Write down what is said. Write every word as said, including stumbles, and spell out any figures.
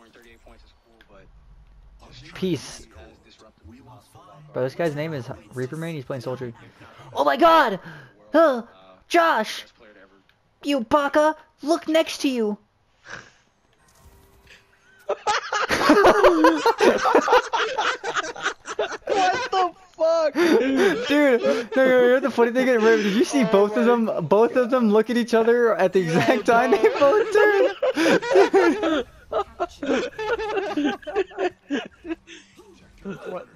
Peace. Bro, this guy's name is Reaper Man. He's playing Soldier. Oh my God! Uh, Josh! You baka! Look next to you! What the fuck? Dude, no, no, no, the funny thing is, did you see oh both of them, God. both of them look at each other at the exact no, time no. They both turned? Dude. What?